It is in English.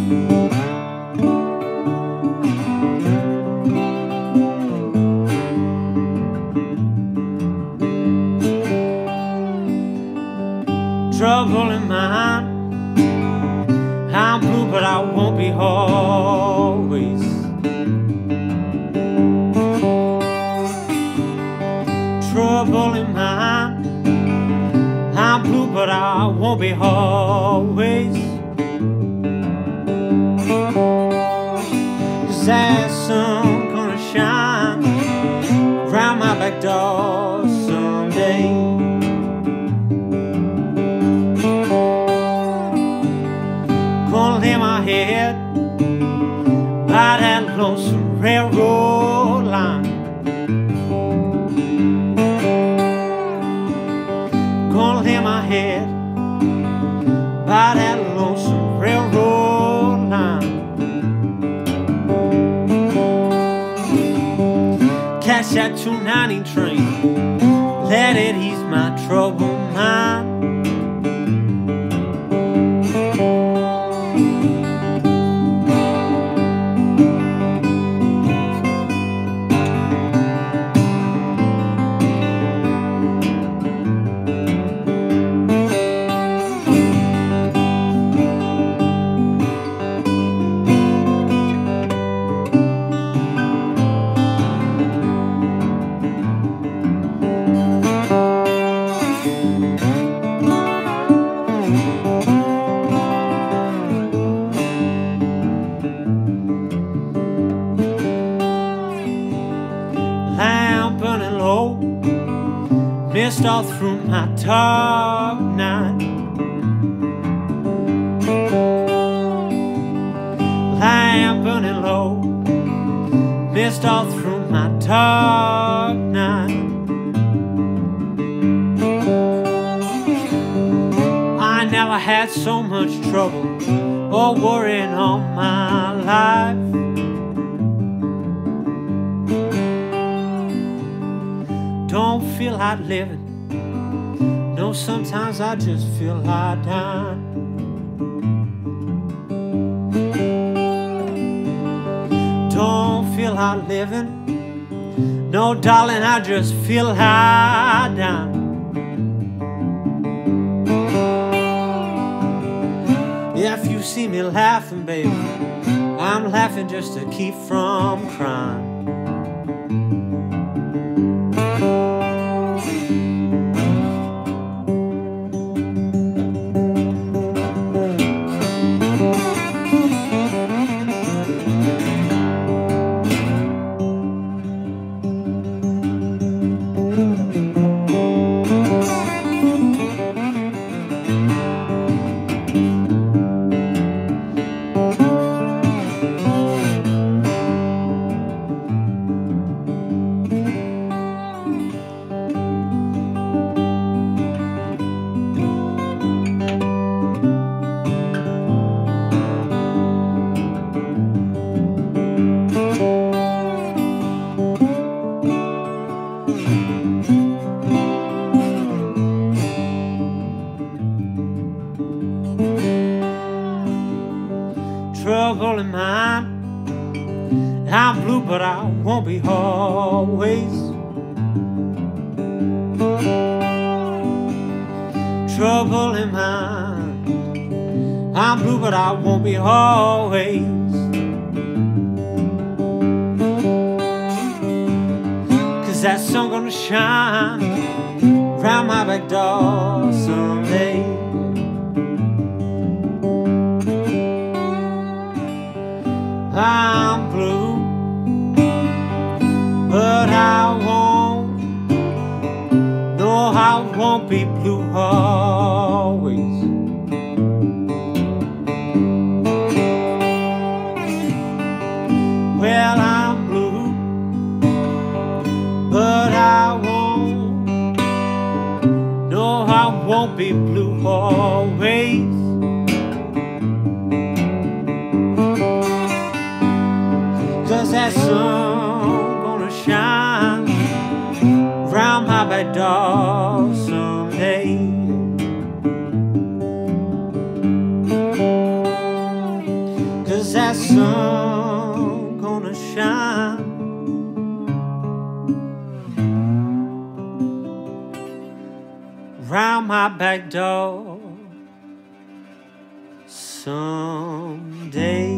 Trouble in mind, I'm blue but I won't be always. Trouble in mind, I'm blue but I won't be always. 'Cause that sun gonna shine round my back door someday. Gonna lay my head by that lonesome railroad line. Gonna lay my head by that lonesome railroad line. Catch that 290 train, let it ease my troubled mind. Lamp burning low, mist all through my dark night. Lamp burning low, mist all through my dark night. I never had so much trouble or worrying all my life. Don't feel like living, no, sometimes I just feel like dying. Don't feel like living, no, darling, I just feel like dying. If you see me laughing, baby, I'm laughing just to keep from crying. Trouble in mind, I'm blue but I won't be always. Trouble in mind, I'm blue but I won't be always. 'Cause that sun gonna shine round my back door someday. I'm blue, but I won't, no, I won't be blue always. Well, I'm blue, but I won't, no, I won't be blue always. That sun gonna shine round my back door someday. 'cause that sun gonna shine round my back door someday.